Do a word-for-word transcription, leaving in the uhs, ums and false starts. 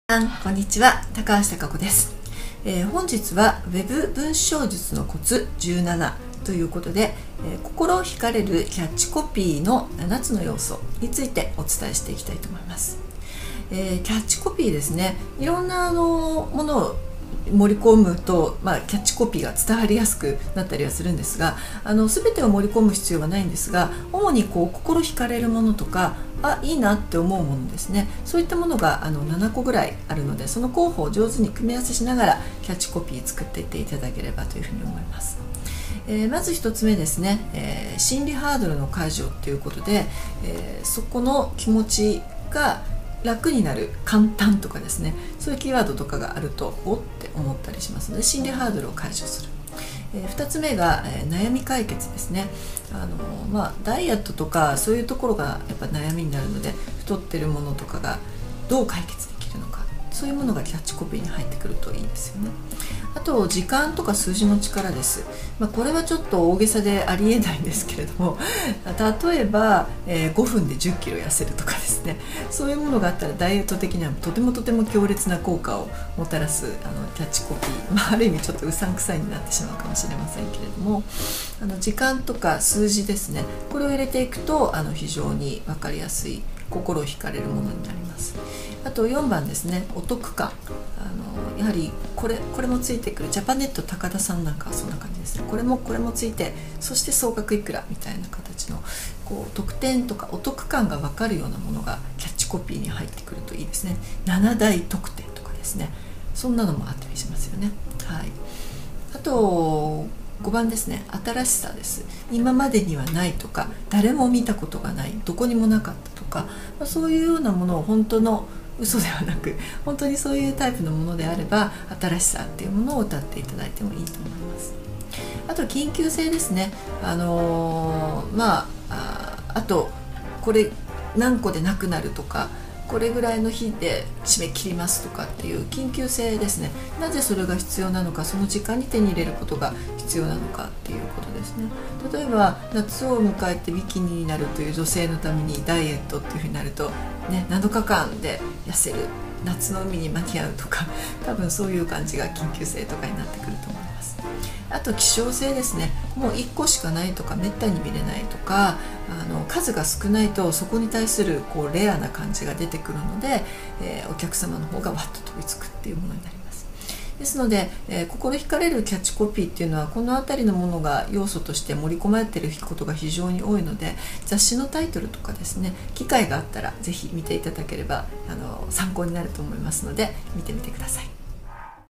さんこんにちは、高橋貴子です、えー、本日は ウェブ 文章術のコツじゅうななということで、えー、心惹かれるキャッチコピーのななつの要素についてお伝えしていきたいと思います。えー、キャッチコピーですね、いろんなあのものを盛り込むと、まあ、キャッチコピーが伝わりやすくなったりはするんですが、あの全てを盛り込む必要はないんですが、主にこう心惹かれるものとか、あ、いいなって思うものですね、そういったものがあのななこぐらいあるので、その候補を上手に組み合わせしながらキャッチコピー作っていっていただければというふうに思います。えー、まずひとつめですね、えー、心理ハードルの解除ということで、えー、そこの気持ちが楽になる、簡単とかですね、そういうキーワードとかがあるとおって思ったりしますので、心理ハードルを解消する。えー、ふたつめが、えー、悩み解決ですね。あのまあ、ダイエットとかそういうところがやっぱ悩みになるので、太ってるものとかがどう解決できるのか、そういうものがキャッチコピーに入ってくるといいですよね。あと時間とか数字の力です。まあ、これはちょっと大げさでありえないんですけれども、例えば、えー、ごふんでじゅっキロ痩せるとかですね、そういうものがあったらダイエット的にはとてもとても強烈な効果をもたらすあのキャッチコピー、まあ、ある意味ちょっとうさんくさいになってしまうかもしれませんけれども、あの時間とか数字ですね、これを入れていくとあの非常に分かりやすい、心を惹かれるものになります。あとよんばんですね、お得感。あのやはりこれこれもついてくる、ジャパネット高田さんなんかはそんな感じですね。これもこれもついて、そして総額いくらみたいな形のこう特典とかお得感が分かるようなものがキャッチコピーに入ってくるといいですね。なな大特典とかですね、そんなのもあったりしますよね。はい、あとごばんですね、新しさです。今までにはないとか、誰も見たことがない、どこにもなかったとか、まあ、そういうようなものを本当の嘘ではなく、本当にそういうタイプのものであれば、新しさっていうものを歌っていただいてもいいと思います。あと緊急性ですね。あのー、まあ、ああとこれ何個でなくなるとか、これぐらいの日で締め切りますとかっていう緊急性ですね。なぜそれが必要なのか、その時間に手に入れることが必要なのかっていうことですね。例えば夏を迎えてビキニになるという女性のためにダイエットっていうふうになると、ね、なのかかんで痩せる、夏の海に間に合うとか、多分そういう感じが緊急性とかになってくると思います。あと希少性ですね。もういっこしかないとか、めったに見れないとか、あの数が少ないとそこに対するこうレアな感じが出てくるので、えー、お客様の方がわっと飛びつくっていうものになります。ですので、えー、心惹かれるキャッチコピーっていうのは、この辺りのものが要素として盛り込まれていることが非常に多いので、雑誌のタイトルとかですね、機会があったらぜひ見ていただければあの参考になると思いますので、見てみてください。